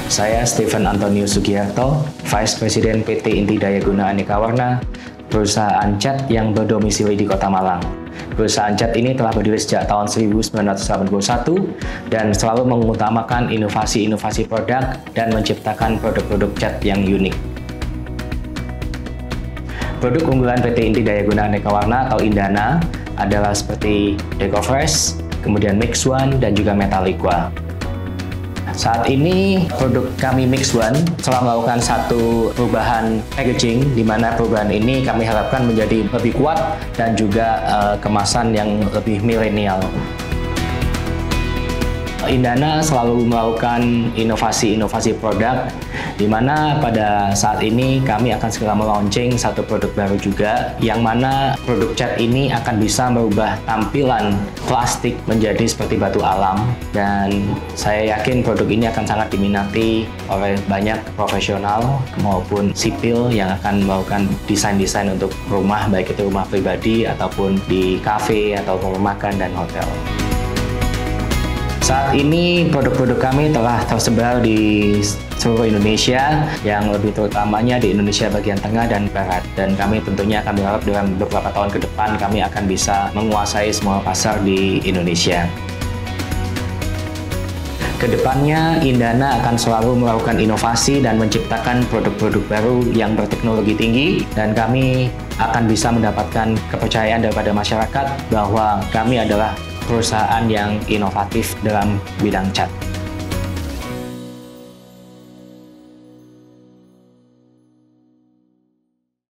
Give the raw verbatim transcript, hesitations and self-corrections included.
Saya Stephen Antonius Sugiarto, Vice President P T Inti Daya Guna Aneka Warna, perusahaan cat yang berdomisili di Kota Malang. Perusahaan cat ini telah berdiri sejak tahun seribu sembilan ratus delapan puluh satu dan selalu mengutamakan inovasi-inovasi produk dan menciptakan produk-produk cat yang unik. Produk unggulan P T Inti Daya Guna Aneka Warna atau Indana adalah seperti Decofresh, kemudian Mix One, dan juga Metalliqua. Saat ini produk kami Mix One telah melakukan satu perubahan packaging, di mana perubahan ini kami harapkan menjadi lebih kuat dan juga uh, kemasan yang lebih milenial. Indana selalu melakukan inovasi-inovasi produk, di mana pada saat ini kami akan segera melaunching satu produk baru juga, yang mana produk cat ini akan bisa merubah tampilan plastik menjadi seperti batu alam, dan saya yakin produk ini akan sangat diminati oleh banyak profesional maupun sipil yang akan melakukan desain-desain untuk rumah, baik itu rumah pribadi ataupun di kafe atau rumah makan dan hotel. Saat ini produk-produk kami telah tersebar di seluruh Indonesia, yang lebih terutamanya di Indonesia bagian tengah dan barat. Dan kami tentunya akan berharap dalam beberapa tahun ke depan kami akan bisa menguasai semua pasar di Indonesia. Kedepannya, Indana akan selalu melakukan inovasi dan menciptakan produk-produk baru yang berteknologi tinggi, dan kami akan bisa mendapatkan kepercayaan daripada masyarakat bahwa kami adalah perusahaan yang inovatif dalam bidang cat.